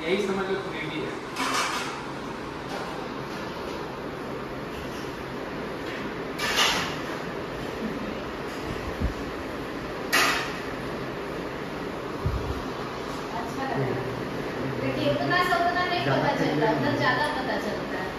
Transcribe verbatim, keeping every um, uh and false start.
यही समझ लो three D है। अच्छा लग रहा है, लेकिन उतना सा उतना नहीं पता चलता, उधर ज्यादा पता चलता है।